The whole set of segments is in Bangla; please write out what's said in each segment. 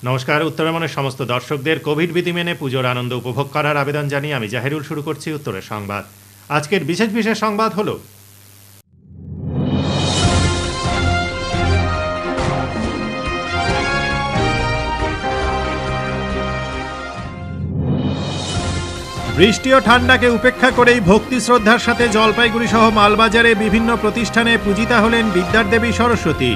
নমস্কার। উত্তরবঙ্গের সমস্ত দর্শকদের কোভিড বিধি মেনে পুজোর আনন্দ উপভোগ করার আবেদন জানিয়ে আমি জাহিরুল শুরু করছি উত্তরের সংবাদ। আজকের বিশেষ সংবাদ হলো বৃষ্টি ও ঠান্ডাকে উপেক্ষা করেই ভক্তি শ্রদ্ধার সাথে জলপাইগুড়ি সহ মালবাজারে বিভিন্ন প্রতিষ্ঠানে পূজিতা হলেন বিদ্যাদেবী সরস্বতী।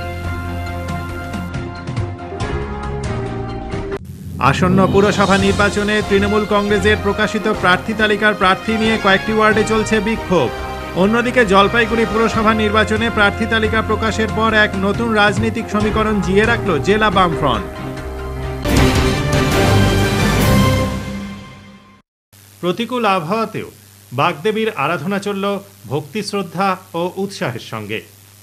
আসন্ন পুরসভা নির্বাচনে তৃণমূল কংগ্রেসের প্রকাশিত প্রার্থী তালিকার প্রার্থী নিয়ে কয়েকটি ওয়ার্ডে চলছে বিক্ষোভ। অন্যদিকে জলপাইগুড়ি পুরসভা নির্বাচনে প্রার্থী তালিকা প্রকাশের পর এক নতুন রাজনৈতিক সমীকরণ জিয়ে রাখল জেলা বামফ্রন্ট। প্রতিকূল আবহাওয়াতেও বাগদেবীর আরাধনা চলল ভক্তি শ্রদ্ধা ও উৎসাহের সঙ্গে।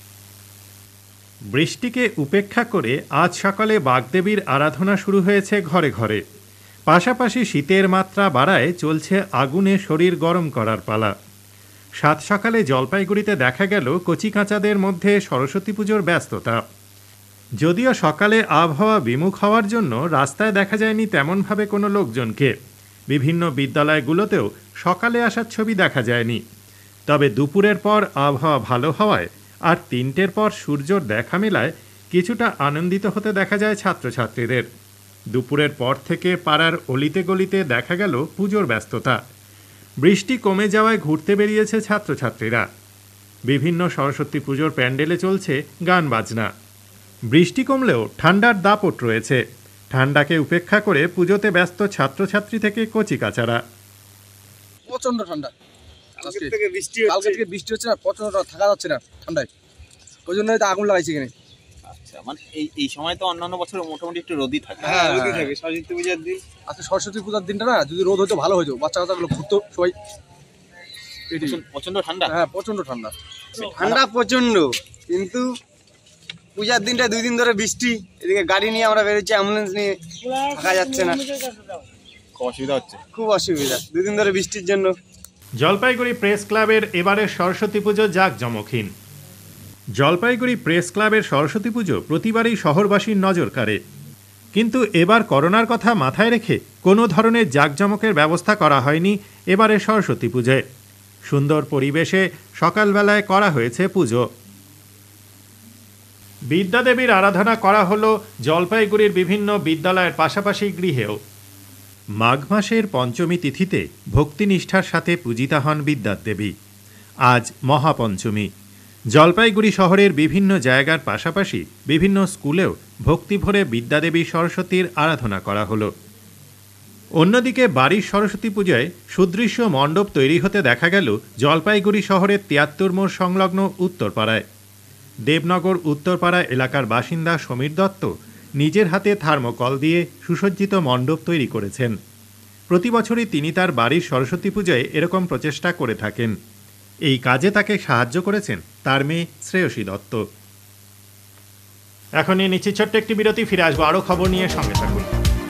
বৃষ্টিকে উপেক্ষা করে আজ সকালে বাগদেবীর আরাধনা শুরু হয়েছে ঘরে ঘরে। পাশাপাশি শীতের মাত্রা বাড়ায় চলছে আগুনে শরীর গরম করার পালা। সাত সকালে জলপাইগুড়িতে দেখা গেল কচিকাঁচাদের মধ্যে সরস্বতী পুজোর ব্যস্ততা। যদিও সকালে আবহাওয়া বিমুখ হওয়ার জন্য রাস্তায় দেখা যায়নি তেমনভাবে কোনো লোকজনকে। বিভিন্ন বিদ্যালয়গুলোতেও সকালে আসার ছবি দেখা যায়নি। তবে দুপুরের পর আবহাওয়া ভালো হওয়ায় আর ৩টের পর সূর্যর দেখা মেলায় কিছুটা আনন্দিত হতে দেখা যায় ছাত্রছাত্রীদের। দুপুরের পর থেকে পাড়ার অলিতে গলিতে দেখা গেল পুজোর ব্যস্ততা। বৃষ্টি কমে যাওয়ায় ঘুরতে বেরিয়েছে ছাত্রছাত্রীরা। বিভিন্ন সরস্বতী পুজোর প্যান্ডেলে চলছে গান বাজনা। বৃষ্টি কমলেও ঠান্ডার দাপট রয়েছে। ঠান্ডাকে উপেক্ষা করে পুজোতে ব্যস্ত ছাত্রছাত্রী থেকে কচিকাচারা। প্রচন্ড ঠান্ডা, কালকে থেকে বৃষ্টি হচ্ছে না, প্রচন্ড থাকা যাচ্ছে না ঠান্ডায়, ওই জন্য আগুন লাগাইছি এখানে। আচ্ছা, মানে এই সময় তো অন্যান্য বছর মোটামুটি একটু রোদই থাকে। হ্যাঁ, রোদই থাকে সরস্বতী পূজার দিন। আচ্ছা, সরস্বতী পূজার দিনটা না যদি রোদ হতো ভালো হতো, বাচ্চা কাচ্চাগুলো ঘুরতো সবাই। প্রচন্ড ঠান্ডা। হ্যাঁ, প্রচন্ড ঠান্ডা। ঠান্ডা প্রচন্ড, কিন্তু পূজার দিনটা 2 দিন ধরে বৃষ্টি, এদিকে গাড়ি নিয়ে আমরা বেরোচ্ছি, অ্যাম্বুলেন্স নিয়ে থাকা যাচ্ছে না, খুব অসুবিধা হচ্ছে। খুব অসুবিধা 2 দিন ধরে বৃষ্টির জন্য। জলপাইগুড়ি প্রেস ক্লাবের এবারের সরস্বতী পুজো জাঁকজমকহীন। জলপাইগুড়ি প্রেস ক্লাবের সরস্বতী পুজো প্রতিবারই শহরবাসীর নজর কাড়ে, কিন্তু এবার করোনার কথা মাথায় রেখে কোনো ধরনের জাঁকজমকের ব্যবস্থা করা হয়নি এবারের সরস্বতী পুজোয়। সুন্দর পরিবেশে সকালবেলায় করা হয়েছে পুজো। বিদ্যাদেবীর আরাধনা করা হলো জলপাইগুড়ির বিভিন্ন বিদ্যালয়ের পাশাপাশি গৃহেও। মাঘ মাসের পঞ্চমী তিথিতে ভক্তিনিষ্ঠার সাথে পূজিতা হন বিদ্যাদেবী। আজ মহাপঞ্চমী। জলপাইগুড়ি শহরের বিভিন্ন জায়গার পাশাপাশি বিভিন্ন স্কুলেও ভক্তিভরে বিদ্যাদেবী সরস্বতীর আরাধনা করা হলো। অন্যদিকে বাড়ির সরস্বতী পুজোয় সুদৃশ্য মণ্ডপ তৈরি হতে দেখা গেল জলপাইগুড়ি শহরের ৭৩ মোড় সংলগ্ন উত্তরপাড়ায়। দেবনগর উত্তরপাড়া এলাকার বাসিন্দা সমীর দত্ত নিজের হাতে থার্মোকল দিয়ে সুসজ্জিত মণ্ডপ তৈরি করেছেন। প্রতি বছরই তিনি তার বাড়ির সরস্বতী পুজোয় এরকম প্রচেষ্টা করে থাকেন। এই কাজে তাকে সাহায্য করেছেন তার মেয়ে শ্রেয়সী দত্ত। এখন নিয়ে নিচ্ছি ছোট্ট একটি বিরতি, ফিরে আসবো আরও খবর নিয়ে, সঙ্গে থাকুন।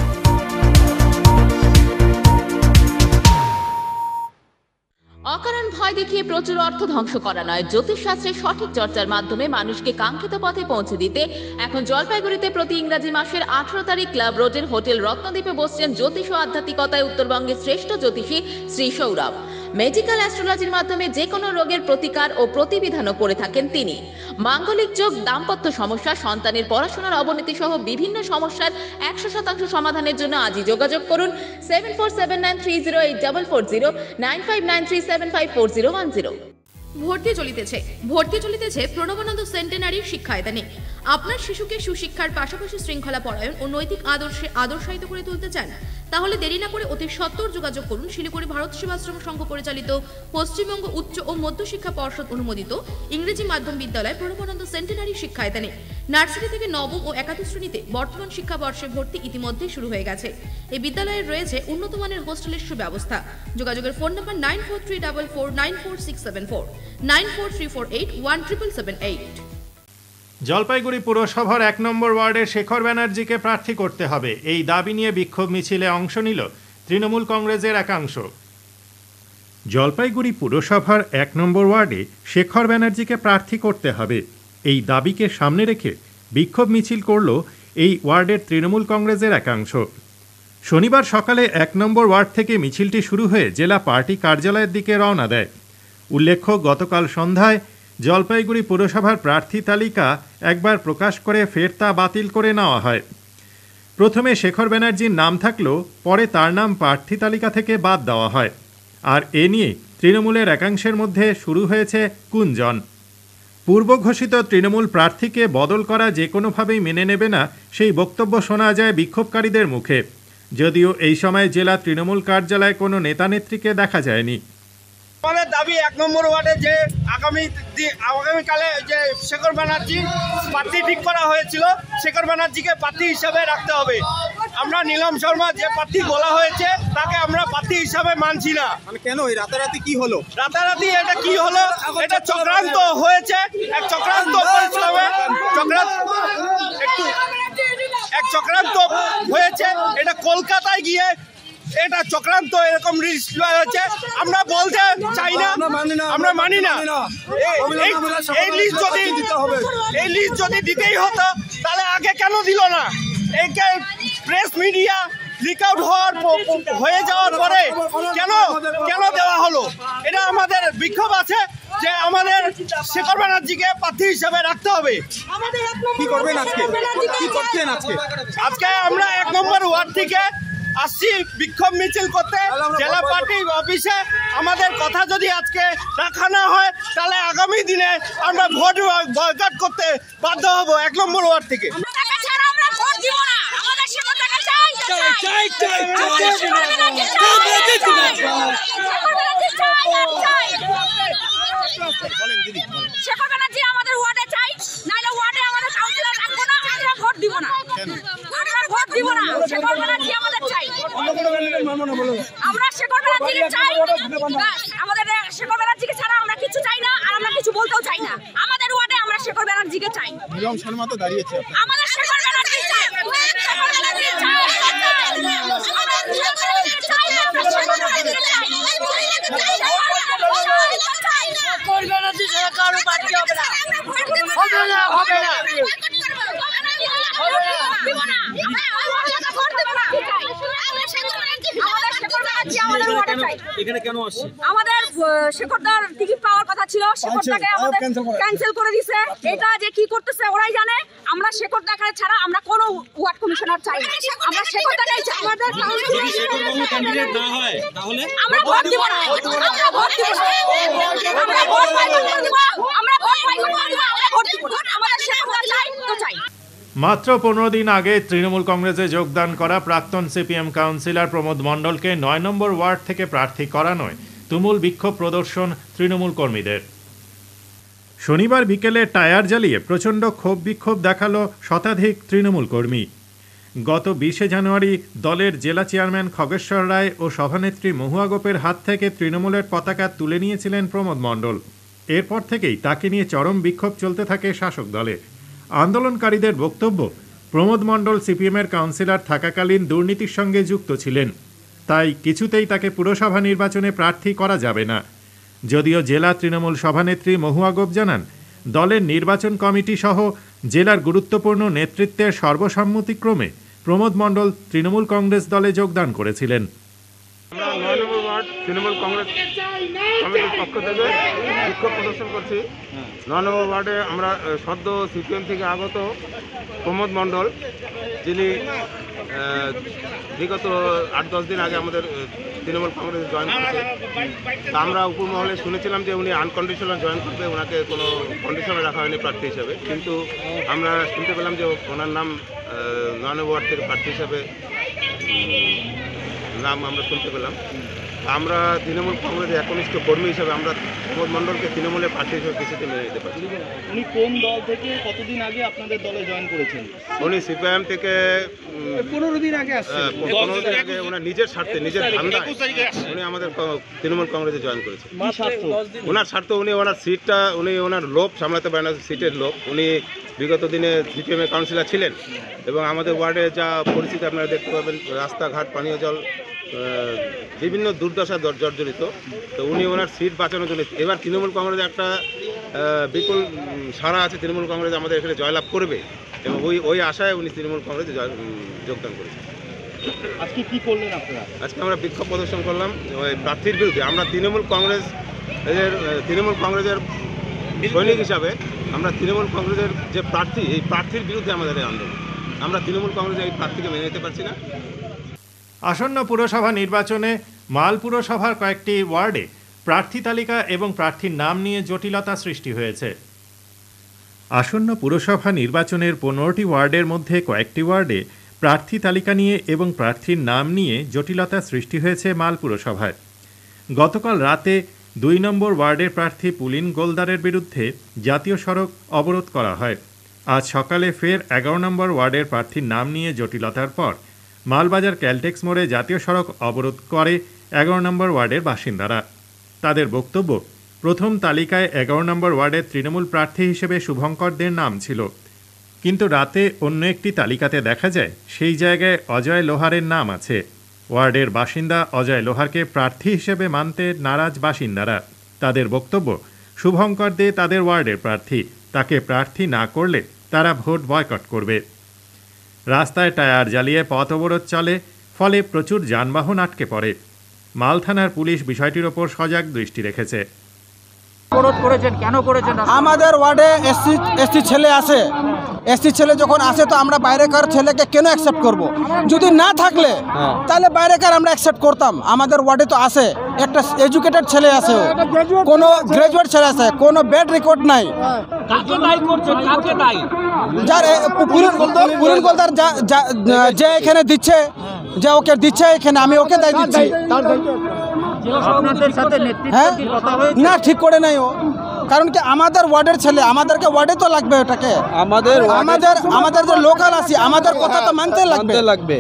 অকারণ ভয় দেখিয়ে প্রচুর অর্থ ধ্বংস করা নয়, জ্যোতিষশাস্ত্রের সঠিক চর্চার মাধ্যমে মানুষকে কাঙ্ক্ষিত পথে পৌঁছে দিতে এখন জলপাইগুড়িতে প্রতি ইংরাজি মাসের 18 তারিখ ক্লাব রোডের হোটেল রত্নদ্বীপে বসছেন জ্যোতিষ ও আধ্যাত্মিকতায় উত্তরবঙ্গের শ্রেষ্ঠ জ্যোতিষী শ্রী সৌরভ। মেডিকেল অ্যাস্ট্রোলজির মাধ্যমে যে কোনো রোগের প্রতিকার ও প্রতিবিধানও করে থাকেন তিনি। মাঙ্গলিক যোগ, দাম্পত্য সমস্যা, সন্তানের পড়াশোনার অবনতি সহ বিভিন্ন সমস্যার 100% সমাধানের জন্য আজই যোগাযোগ করুন 7479308440 9593754010। ভর্তি চলিতেছে প্রণবানন্দ সেন্টেনারি শিক্ষায়তনে। আপনার শিশুকে সুশিক্ষার পাশাপাশি শৃঙ্খলা পরায়ণ ও নৈতিক আদর্শে আদর্শায়িত করে তুলতে চান? তাহলে দেরি না করে অতি সত্বর যোগাযোগ করুন শিলিগুড়ি ভারত সেবাশ্রম সংঘ পরিচালিত পশ্চিমবঙ্গ উচ্চ ও মধ্য শিক্ষা পর্ষদ অনুমোদিত ইংরেজি মাধ্যম বিদ্যালয় প্রণবানন্দ সেন্টেনারি শিক্ষায়তনে। নার্সারি থেকে নবম ও একাদশ শ্রেণীতে বর্তমান শিক্ষাবর্ষে ভর্তি ইতিমধ্যে শুরু হয়ে গেছে। এই বিদ্যালয়ে রয়েছে উন্নত মানের হোস্টেলের সুব্যবস্থা। যোগাযোগের ফোন নম্বর 9434449674 9434817778। জলপাইগুড়ি পুরসভার 1 নম্বর ওয়ার্ডের শেখর ব্যানার্জিকে প্রার্থী করতে হবে, এই দাবি নিয়ে বিক্ষোভ মিছিলে অংশ নিল তৃণমূল কংগ্রেসের একাংশ। জলপাইগুড়ি পুরসভার 1 নম্বর ওয়ার্ডে শেখর ব্যানার্জিকে প্রার্থী করতে হবে, এই দাবিকে সামনে রেখে বিক্ষোভ মিছিল করল এই ওয়ার্ডের তৃণমূল কংগ্রেসের একাংশ। শনিবার সকালে 1 নম্বর ওয়ার্ড থেকে মিছিলটি শুরু হয়ে জেলা পার্টি কার্যালয়ের দিকে রওনা দেয়। উল্লেখ্য, গতকাল সন্ধ্যায় জলপাইগুড়ি পুরসভার প্রার্থী তালিকা একবার প্রকাশ করে ফের তা বাতিল করে নেওয়া হয়। প্রথমে শেখর ব্যানার্জির নাম থাকলেও পরে তার নাম প্রার্থী তালিকা থেকে বাদ দেওয়া হয়। আর এ নিয়ে তৃণমূলের একাংশের মধ্যে শুরু হয়েছে গুঞ্জন। পূর্ব ঘোষিত তৃণমূল প্রার্থীকে বদল করা যে কোনোভাবেই মেনে নেবে না, সেই বক্তব্য শোনা যায় বিক্ষোভকারীদের মুখে। যদিও এই সময় জেলা তৃণমূল কার্যালয়ে কোনো নেতানেত্রীকে দেখা যায়নি। আমাদের দাবি 1 নম্বর ওয়ার্ডে যে আগামীকালে যে শেখর ব্যানার্জি প্রার্থী ঠিক করা হয়েছিল, শেখর ব্যানার্জিকে প্রার্থী হিসাবে রাখতে হবে। আমরা নীলম শর্মা যে প্রার্থী বলা হয়েছে তাকে আমরা প্রার্থী হিসাবে মানছি না। মানে কেন এই রাতারাতি কি হলো? রাতারাতি এটা কি হলো? এটা চক্রান্ত হয়েছে, এক চক্রান্ত চক্রান্ত হয়েছে। এটা কলকাতায় গিয়ে এটা চক্রান্ত এরকম লিস্ট হয়েছে। আমরা বলতে চাই না, আমরা মানি না। এই লিস্ট যদি দিতেই হতো তাহলে আগে কেন দিল না? এইকে প্রেস মিডিয়া লিক আউট হয়ে যাওয়ার পরে কেন দেওয়া হলো? এটা আমাদের বিক্ষোভ আছে যে আমাদের শেখর ব্যানার্জিকে প্রার্থী হিসেবে রাখতে হবে। কি করবেন আজকে? কি করছেন আজকে? আজকে আমরা 1 নম্বর ওয়ার্ড থেকে আসছি বিক্ষোভ মিছিল করতে জেলা পার্টি অফিসে। আমাদের কথা যদি আজকে রাখা না হয় তাহলে আগামী দিনে আমরা ভোট বয়কট করতে বাধ্য হব 1 নম্বর ওয়ার্ড থেকে। শেখর ব্যানার্জি আমাদের ওয়ার্ডে চাই, নাইলে ওয়ার্ডে আমাদের কাউন্সিলর রাখবো না, আমরা ভোট দিব না। আমরা ভোট দিব না, শেখর ব্যানার্জি আমাদের চাই। আমরা শেখর ব্যানার্জিকে চাই, আমাদের শেখর ব্যানার্জিকে ছাড়া আমরা কিছু চাই না, আর আমরা কিছু বলতেও চাই না। আমাদের ওয়ার্ডে আমরা শেখর ব্যানার্জিকে চাই। নীলম শর্মা তো দাঁড়িয়েছে। আমাদের শেখর ব্যানার্জি চাই, শেখর ব্যানার্জি চাই। কারো পার্টি হবে না, হবে না। এখানে কেন আসছে? আমাদের শেখরদার টিকিট পাওয়ার কথা ছিল, শেখরদাকে আমাদের ক্যান্সেল করে দিছে। এটা যে কি করতেছে ওরাই জানে। আমরা শেখরদাকে ছাড়া আমরা কোনো ওয়ার্ড কমিশনার চাই না। আমরা শেখরদাকেই চাই। আমাদের ক্যান্ডিডেট না হয় তাহলে আমরা ভোট দিব না, আমরা ভোট দিব না, আমরা ভোট বয়কট করে দিব, আমরা ভোট বয়কট করে দিব, আমরা ভোট দিব না। আমাদের শেখরদা চাই তো চাই। মাত্র 15 দিন আগে তৃণমূল কংগ্রেসে যোগদান করা প্রাক্তন সিপিএম কাউন্সিলর প্রমোদ মণ্ডলকে 9 নম্বর ওয়ার্ড থেকে প্রার্থী করানোয় তুমুল বিক্ষোভ প্রদর্শন তৃণমূল কর্মীদের। শনিবার বিকেলে টায়ার জ্বালিয়ে প্রচণ্ড ক্ষোভ বিক্ষোভ দেখালো শতাধিক তৃণমূল কর্মী। গত 20 জানুয়ারি দলের জেলা চেয়ারম্যান খগেশ্বর রায় ও সভানেত্রী মহুয়া গোপের হাত থেকে তৃণমূলের পতাকা তুলে নিয়েছিলেন প্রমোদ মণ্ডল। এরপর থেকেই তাকে নিয়ে চরম বিক্ষোভ চলতে থাকে শাসক দলে। আন্দোলনকারীদের বক্তব্য, প্রমোদ মণ্ডল সিপিএমের কাউন্সিলর থাকাকালীন দুর্নীতির সঙ্গে যুক্ত ছিলেন, তাই কিছুতেই তাকে পুরসভা নির্বাচনে প্রার্থী করা যাবে না। যদিও জেলা তৃণমূল সভানেত্রী মহুয়া গোপ জানান, দলের নির্বাচন কমিটি সহ জেলার গুরুত্বপূর্ণ নেতৃত্বের সর্বসম্মতিক্রমে প্রমোদ মণ্ডল তৃণমূল কংগ্রেস দলে যোগদান করেছিলেন। আমরা 9 নম্বর ওয়ার্ড তৃণমূল কংগ্রেস কমিটির পক্ষ থেকে বিক্ষোভ প্রদর্শন করছি। 9 নম্বর ওয়ার্ডে আমরা সদ্য সিপিএম থেকে আগত প্রমোদ মণ্ডল, যিনি বিগত 8-10 দিন আগে আমাদের তৃণমূল কংগ্রেসে জয়েন করেছে। তা আমরা উপর মহলে শুনেছিলাম যে উনি আনকন্ডিশনাল জয়েন করবে, ওনাকে কোনো কন্ডিশনে রাখা হয়নি প্রার্থী হিসাবে। কিন্তু আমরা শুনতে পেলাম যে ওনার নাম 9 নম্বর ওয়ার্ড থেকে প্রার্থী হিসাবে নাম আমরা শুনতে পেলাম। আমরা তৃণমূল কংগ্রেসের একনিষ্ঠ কর্মী হিসাবে আমরা প্রমোদ মণ্ডলকে তৃণমূলের প্রার্থী হিসেবে কিছুতে মেনে নিতে পারি। উনি কোন দল থেকে কতদিন আগে আপনাদের দলে জয়েন করেছেন? উনি সিপিএম থেকে 15 দিন আগে আসছেন। 15 দিন আগে ওনার নিজের স্বার্থে, নিজের ধান্দায় উনি আমাদের তৃণমূল কংগ্রেসে জয়েন করেছেন। ওনার স্বার্থ, উনি ওনার সিটটা, উনি ওনার লোভ সামলাতে পারেন না, সিটের লোভ। উনি বিগত দিনে সিপিএমের কাউন্সিলর ছিলেন এবং আমাদের ওয়ার্ডে যা পরিস্থিতি আপনারা দেখতে পাবেন, রাস্তাঘাট, পানীয় জল, বিভিন্ন দুর্দশা জর্জরিত। তো উনি ওনার সিট বাঁচানোর জন্য এবার তৃণমূল কংগ্রেসে একটা বিপুল সারা আছে, তৃণমূল কংগ্রেস আমাদের এখানে জয়লাভ করবে এবং ওই আশায় উনি তৃণমূল কংগ্রেসে যোগদান করেছেন। আজকে কি করলেন আপনারা? আজকে আমরা বিক্ষোভ প্রদর্শন করলাম ওই প্রার্থীর বিরুদ্ধে। আমরা তৃণমূল কংগ্রেসের সৈনিক হিসাবে আমরা তৃণমূল কংগ্রেসের যে প্রার্থী, এই প্রার্থীর বিরুদ্ধে আমাদের এই আন্দোলন। আমরা তৃণমূল কংগ্রেসের এই প্রার্থীকে মেনে নিতে পারছি না। আসন্ন পুরসভা নির্বাচনে মাল পুরসভার কয়েকটি ওয়ার্ডে প্রার্থী তালিকা এবং প্রার্থীর নাম নিয়ে জটিলতা সৃষ্টি হয়েছে। আসন্ন পুরসভা নির্বাচনের 15টি ওয়ার্ডের মধ্যে কয়েকটি ওয়ার্ডে প্রার্থী তালিকা নিয়ে এবং প্রার্থীর নাম নিয়ে জটিলতা সৃষ্টি হয়েছে মাল পুরসভায়। গতকাল রাতে 2 নম্বর ওয়ার্ডের প্রার্থী পুলিন গোলদারের বিরুদ্ধে জাতীয় সড়ক অবরোধ করা হয়। আজ সকালে ফের 11 নম্বর ওয়ার্ডের প্রার্থীর নাম নিয়ে জটিলতার পর মালবাজার ক্যালটেক্স মোড়ে জাতীয় সড়ক অবরোধ করে 11 নম্বর ওয়ার্ডের বাসিন্দারা। তাদের বক্তব্য, প্রথম তালিকায় 11 নম্বর ওয়ার্ডের তৃণমূল প্রার্থী হিসেবে শুভঙ্কর দের নাম ছিল, কিন্তু রাতে অন্য একটি তালিকাতে দেখা যায় সেই জায়গায় অজয় লোহারের নাম আছে। ওয়ার্ডের বাসিন্দা অজয় লোহারকে প্রার্থী হিসেবে মানতে নারাজ বাসিন্দারা। তাদের বক্তব্য, শুভঙ্কর দে তাদের ওয়ার্ডের প্রার্থী, তাকে প্রার্থী না করলে তারা ভোট বয়কট করবে। রাস্তায় টায়ার জ্বালিয়ে পথ অবরোধ চলে, ফলে প্রচুর যানবাহন আটকে পড়ে। মাল থানার পুলিশ বিষয়টির ওপর সজাগ দৃষ্টি রেখেছে। আমাদের ওয়ার্ডে এসটি ছেলে আসে, এসটি ছেলে যখন আসে তো আমরা বাইরেকার ছেলেকে কেন অ্যাকসেপ্ট করব? যদি না থাকলে তাহলে বাইরেকার আমরা অ্যাকসেপ্ট করতাম। আমাদের ওয়ার্ডে তো আসে একটা এডুকেটেড ছেলে আছে, কোনো গ্রাজুয়েট ছেলে আছে, কোনো ব্যাড রেকর্ড নাই। যার পুলিন গোলদার যে এখানে দিচ্ছে, যে ওকে দিচ্ছে এখানে, আমি ওকে দায় দিচ্ছি। হ্যাঁ না, ঠিক করে নাই ও, কারণ কি আমাদের ওয়ার্ডের ছেলে, আমাদেরকে ওয়ার্ডে তো লাগবে ওটাকে। আমাদের যে লোকাল আছি, আমাদের কথা তো মানতে লাগবে।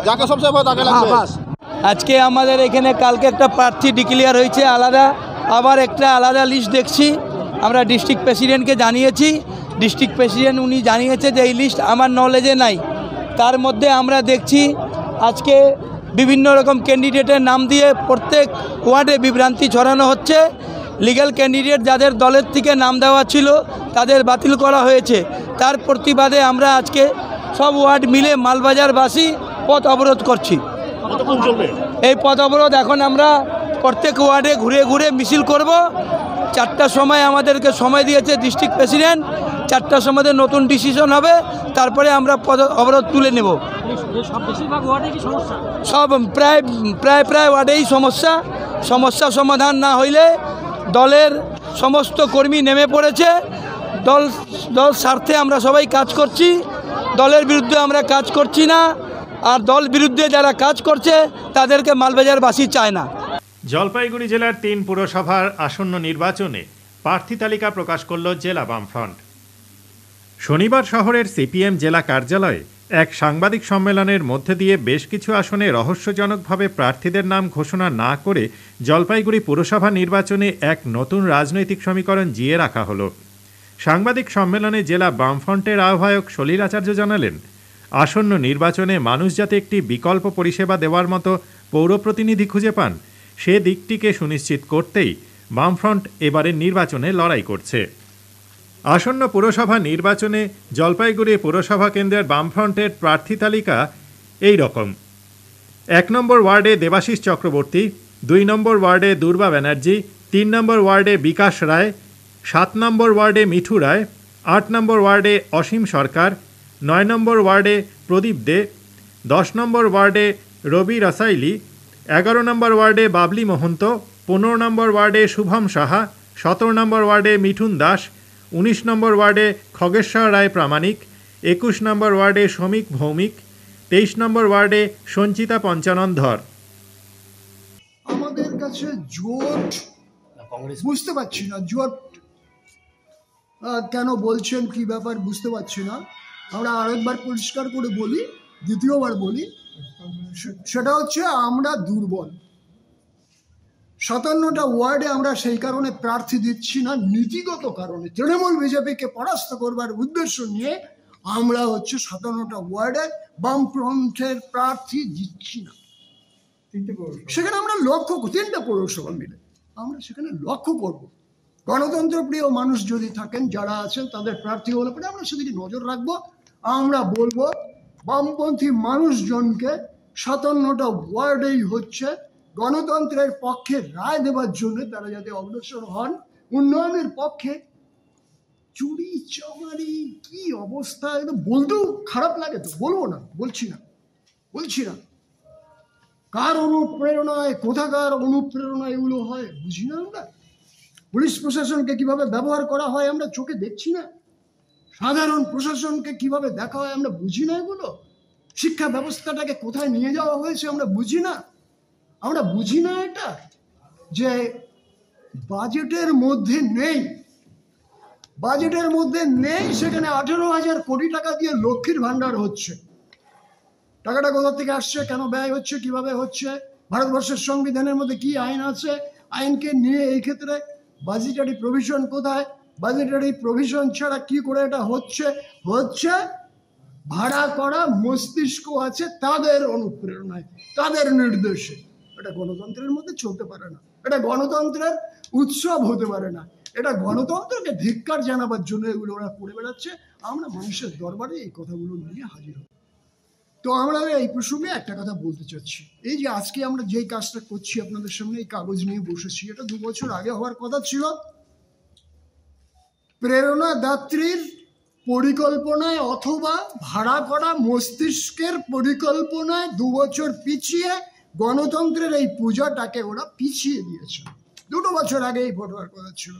আজকে আমাদের এখানে কালকে একটা প্রার্থী ডিক্লেয়ার হয়েছে আলাদা, আবার একটা আলাদা লিস্ট দেখছি। আমরা ডিস্ট্রিক্ট প্রেসিডেন্টকে জানিয়েছি, ডিস্ট্রিক্ট প্রেসিডেন্ট উনি জানিয়েছে যে এই লিস্ট আমার নলেজে নাই। তার মধ্যে আমরা দেখছি আজকে বিভিন্ন রকম ক্যান্ডিডেটের নাম দিয়ে প্রত্যেক ওয়ার্ডে বিভ্রান্তি ছড়ানো হচ্ছে। লিগ্যাল ক্যান্ডিডেট যাদের দলের থেকে নাম দেওয়া ছিল তাদের বাতিল করা হয়েছে। তার প্রতিবাদে আমরা আজকে সব ওয়ার্ড মিলে মালবাজারবাসী পথ অবরোধ করছি। এই পথ অবরোধ এখন আমরা প্রত্যেক ওয়ার্ডে ঘুরে ঘুরে মিছিল করব। 4টার সময় আমাদেরকে সময় দিয়েছে ডিস্ট্রিক্ট প্রেসিডেন্ট, 4টার সময় নতুন ডিসিশন হবে, তারপরে আমরা পথ অবরোধ তুলে নেব। সব প্রায় ওয়ার্ডেই সমস্যা সমাধান না হইলে দলের সমস্ত কর্মী নেমে পড়েছে। দল স্বার্থে আমরা সবাই কাজ করছি, দলের বিরুদ্ধে আমরা কাজ করছি না। আর দল বিরুদ্ধে যারা কাজ করছে তাদেরকে মালবাজারবাসী চায় না। জলপাইগুড়ি জেলার 3 পুরসভার আসন্ন নির্বাচনে প্রার্থী তালিকা প্রকাশ করল জেলা বামফ্রন্ট। শনিবার শহরের সিপিএম জেলা কার্যালয়ে এক সাংবাদিক সম্মেলনের মধ্যে দিয়ে বেশ কিছু আসনে রহস্যজনকভাবে প্রার্থীদের নাম ঘোষণা না করে জলপাইগুড়ি পুরসভা নির্বাচনে এক নতুন রাজনৈতিক সমীকরণ জিয়ে রাখা হলো। সাংবাদিক সম্মেলনে জেলা বামফ্রন্টের আহ্বায়ক সলিল আচার্য জানালেন, আসন্ন নির্বাচনে মানুষ যাতে একটি বিকল্প পরিষেবা দেওয়ার মতো পৌরপ্রতিনিধি খুঁজে পান, সে দিকটিকে সুনিশ্চিত করতেই বামফ্রন্ট এবারের নির্বাচনে লড়াই করছে। আসন্ন পুরসভা নির্বাচনে জলপাইগুড়ি পুরসভা কেন্দ্রের বামফ্রন্টের প্রার্থী তালিকা এই রকম: 1 নম্বর ওয়ার্ডে দেবাশিস চক্রবর্তী, 2 নম্বর ওয়ার্ডে দুর্বা ব্যানার্জি, 3 নম্বর ওয়ার্ডে বিকাশ রায়, 7 নম্বর ওয়ার্ডে মিঠু রায়, 8 নম্বর ওয়ার্ডে অসীম সরকার, 9 নম্বর ওয়ার্ডে প্রদীপ দে, 10 নম্বর ওয়ার্ডে রবি রাসাইলি, 11 নম্বর ওয়ার্ডে বাবলি মহন্ত, 15 নম্বর ওয়ার্ডে শুভম সাহা, 17 নম্বর ওয়ার্ডে মিঠুন দাস, 19 নম্বর ওয়ার্ডে খগেশ্বর রায় প্রামাণিক, 21 নম্বর ওয়ার্ডে শ্রমিক ভৌমিক, 23 নম্বর ওয়ার্ডে সঞ্চিতা পঞ্চানন ধর। আমাদের কাছে জোট বুঝতে পারছি না, জোট কেন বলছেন কি ব্যাপার বুঝতে পারছি না। আমরা আরেকবার পরিষ্কার করে বলি, দ্বিতীয়বার বলি, সেটা হচ্ছে আমরা দুর্বল। 57টা ওয়ার্ডে আমরা সেই কারণে প্রার্থী দিচ্ছি না, নীতিগত কারণে তৃণমূল বিজেপিকে পরাস্ত করবার উদ্দেশ্য নিয়ে আমরা হচ্ছে 57টা ওয়ার্ডে বামফ্রন্টের প্রার্থী দিচ্ছি না। সেখানে আমরা লক্ষ্য, 3টে পৌরসভা মিলে আমরা সেখানে লক্ষ্য করব। গণতন্ত্রপ্রিয় মানুষ যদি থাকেন, যারা আছেন, তাদের প্রার্থী হলে পরে আমরা সেদিকে নজর রাখবো। আমরা বলবো বামপন্থী মানুষজনকে 57টা ওয়ার্ডেই হচ্ছে গণতন্ত্রের পক্ষে রায় দেওয়ার জন্য তারা যাতে অগ্রসর হন, উন্নয়নের পক্ষে। চুরি চামারি কি অবস্থা, বলতেও খারাপ লাগে, তো বলবো না, বলছি না। কার অনুপ্রেরণায়, কোথাকার অনুপ্রেরণায় এগুলো হয় বুঝি না আমরা। পুলিশ প্রশাসনকে কিভাবে ব্যবহার করা হয় আমরা চোখে দেখছি না, সাধারণ প্রশাসনকে কিভাবে দেখা হয় আমরা বুঝি না, এগুলো শিক্ষা ব্যবস্থাটাকে কোথায় নিয়ে যাওয়া হয়েছে আমরা বুঝি না। এটা যে বাজেটের মধ্যে নেই, সেখানে 18,000 কোটি টাকা দিয়ে লক্ষ্মীর ভান্ডার হচ্ছে। টাকাটা কোথা থেকে আসছে, কেন ব্যয় হচ্ছে, কিভাবে হচ্ছে, ভারতবর্ষের সংবিধানের মধ্যে কি আইন আছে, আইনকে নিয়ে এই ক্ষেত্রে বাজেটারি প্রভিশন কোথায়, বাজেটারি প্রভিশন ছাড়া কি করে এটা হচ্ছে ভাড়া করা মস্তিষ্ক আছে তাদের অনুপ্রেরণায়, তাদের নির্দেশে। এটা গণতন্ত্রের মধ্যে চলতে পারে না, এটা গণতন্ত্রের উৎসব হতে পারে না, এটা গণতন্ত্রকে ধিক্কার জানাবার জন্য এগুলো ওরা করে বেড়াচ্ছে। আমরা মানুষের দরবারে এই কথাগুলো নিয়ে হাজির হব। তো আমরা এই প্রসঙ্গে একটা কথা বলতে চাচ্ছি, এই যে আজকে আমরা যেই কাজটা করছি আপনাদের সামনে, এই কাগজ নিয়ে বসেছি, এটা 2 বছর আগে হওয়ার কথা ছিল। প্রেরণাদাত্রীর পরিকল্পনায় অথবা ভাড়া করা মস্তিষ্কের পরিকল্পনায় 2 বছর পিছিয়ে গণতন্ত্রের এই পূজাটাকে ওরা পিছিয়ে দিয়েছে। 2 বছর আগে এই ভোট হওয়ার কথা ছিল,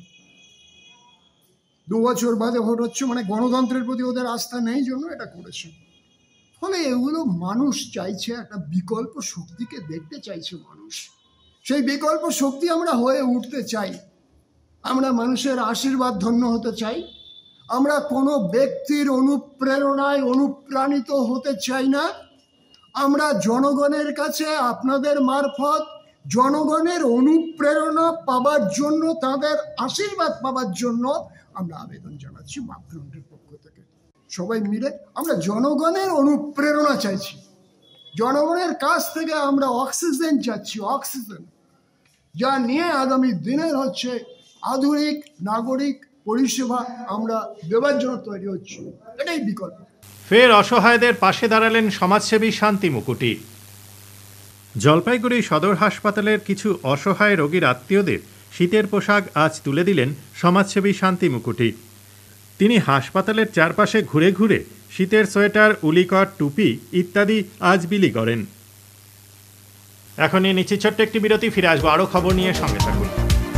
2 বছর বাদে ভোট হচ্ছে, মানে গণতন্ত্রের প্রতি ওদের আস্থা নেই জন্য এটা করেছে। ফলে এগুলো মানুষ চাইছে, একটা বিকল্প শক্তিকে দেখতে চাইছে মানুষ। সেই বিকল্প শক্তি আমরা হয়ে উঠতে চাই, আমরা মানুষের আশীর্বাদ ধন্য হতে চাই, আমরা কোনো ব্যক্তির অনুপ্রেরণায় অনুপ্রাণিত হতে চাই না। আমরা জনগণের কাছে আপনাদের মারফত জনগণের অনুপ্রেরণা পাবার জন্য, তাদের আশীর্বাদ পাবার জন্য আমরা আবেদন জানাচ্ছি বামফ্রন্টের পক্ষ থেকে। সবাই মিলে আমরা জনগণের অনুপ্রেরণা চাইছি, জনগণের কাছ থেকে আমরা অক্সিজেন চাচ্ছি, অক্সিজেন যা নিয়ে আগামী দিনের হচ্ছে আধুনিক নাগরিক পরিষেবা আমরা দেওয়ার জন্য তৈরি হচ্ছে। এটাই বিকল্প। ফের অসহায়দের পাশে দাঁড়ালেন সমাজসেবী শান্তি মুকুটি। জলপাইগুড়ি সদর হাসপাতালের কিছু অসহায় রোগীর আত্মীয়দের শীতের পোশাক আজ তুলে দিলেন সমাজসেবী শান্তি মুকুটি। তিনি হাসপাতালের চারপাশে ঘুরে ঘুরে শীতের সোয়েটার, উলিকট, টুপি ইত্যাদি আজ বিলি করেন। এখন নিয়ে নিচ্ছি ছোট্ট একটি বিরতি, ফিরে আসবো আরও খবর নিয়ে, সঙ্গে থাকুন।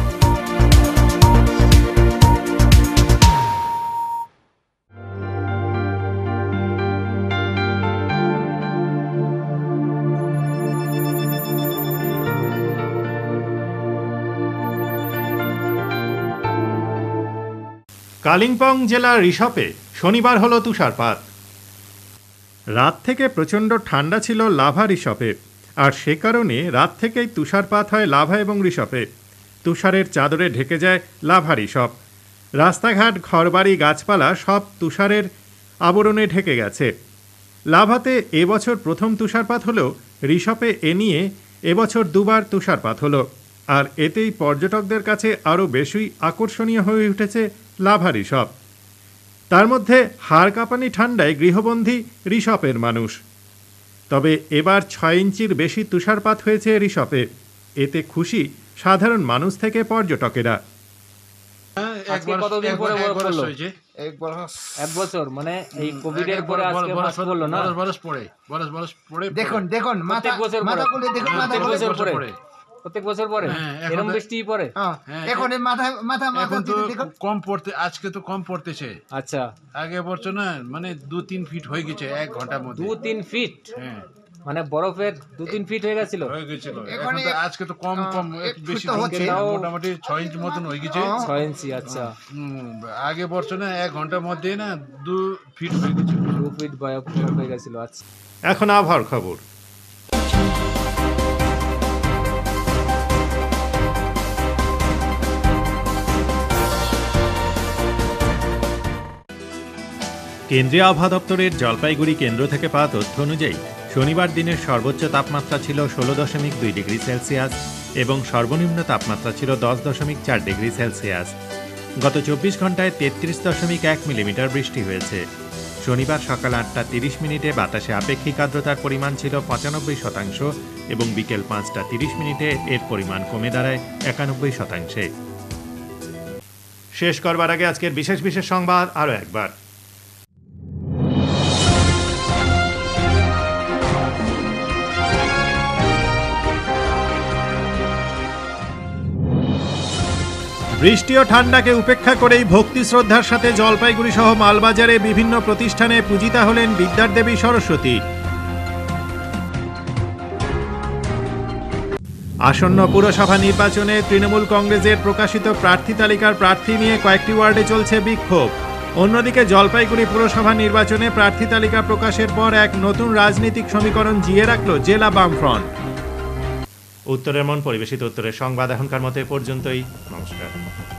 কালিম্পং জেলার ঋষপে শনিবার হলো তুষারপাত। রাত থেকে প্রচণ্ড ঠান্ডা ছিল লাভা ঋষপে, আর সে কারণে রাত থেকেই তুষারপাত হয় লাভা এবং ঋষপে। তুষারের চাদরে ঢেকে যায় লাভা ঋষপ। রাস্তাঘাট, ঘরবাড়ি, গাছপালা সব তুষারের আবরণে ঢেকে গেছে। লাভাতে এবছর প্রথম তুষারপাত হলেও ঋষপে এ নিয়ে এবছর 2বার তুষারপাত হলো, আর এতেই পর্যটকদের কাছে আরও বেশি আকর্ষণীয় হয়ে উঠেছে লাভা ঋষপ। তার মধ্যে হাড় কাঁপানি ঠান্ডায় গৃহবন্দী ঋষপের মানুষ। তবে এবার 6 ইঞ্চির বেশি তুষারপাত হয়েছে ঋষপে। এতে খুশি সাধারণ মানুষ থেকে পর্যটকেরা। এক বছর মানে এই কোভিড এর পরে আজকে মাস পড়লো না, বরস পড়ে দেখুন মাথা খুলে দেখুন, প্রত্যেক বছর পরে এরকম বৃষ্টি পড়ে। এখন মাথা কম পড়তে, আজকে তো কম পড়তেছে। আচ্ছা, আগে বছর না মানে 2-3 ফিট হয়ে গেছে 1 ঘন্টার মধ্যে। 2-3 ফিট? হ্যাঁ, মানে বরফের 2-3 ফিট হয়ে গেছিল। এখন তো আজকে তো কম একটু বেশি হচ্ছে, মোটামুটি 6 ইঞ্চি মতন হয়ে গেছে। 6 ইঞ্চি? আচ্ছা। আগে বছর না 1 ঘন্টার মধ্যে না 2 ফিট হয়ে গেছে, 2 ফিট বরফ হয়ে গেছিল। আচ্ছা, এখন আবহাওয়ার খবর। কেন্দ্রীয় আবহাওয়া দপ্তরের জলপাইগুড়ি কেন্দ্র থেকে পাওয়া তথ্য অনুযায়ী শনিবার দিনের সর্বোচ্চ তাপমাত্রা ছিল 16.2 ডিগ্রি সেলসিয়াস এবং সর্বনিম্ন তাপমাত্রা ছিল 10.4 ডিগ্রি সেলসিয়াস। গত 24 ঘন্টায় 33.1 মিলিমিটার বৃষ্টি হয়েছে। শনিবার সকাল 8:30 বাতাসে আপেক্ষিক আর্দ্রতার পরিমাণ ছিল 95% এবং বিকেল 5:30 এর পরিমাণ কমে দাঁড়ায় 91%। শেষ করবার আগে আজকের বিশেষ বিশেষ সংবাদ আরও একবার। বৃষ্টি ও ঠান্ডাকে উপেক্ষা করেই ভক্তি শ্রদ্ধার সাথে জলপাইগুড়ি সহ মালবাজারে বিভিন্ন প্রতিষ্ঠানে পূজিতা হলেন বিদ্যার দেবী সরস্বতী। আসন্ন পুরসভা নির্বাচনে তৃণমূল কংগ্রেসের প্রকাশিত প্রার্থী তালিকার প্রার্থী নিয়ে কয়েকটি ওয়ার্ডে চলছে বিক্ষোভ। অন্যদিকে জলপাইগুড়ি পুরসভা নির্বাচনে প্রার্থী তালিকা প্রকাশের পর এক নতুন রাজনৈতিক সমীকরণ জিয়ে রাখল জেলা বামফ্রন্ট। উত্তরের মন পরিবেশিত উত্তরের সংবাদ এখনকার মতো এ পর্যন্তই। নমস্কার।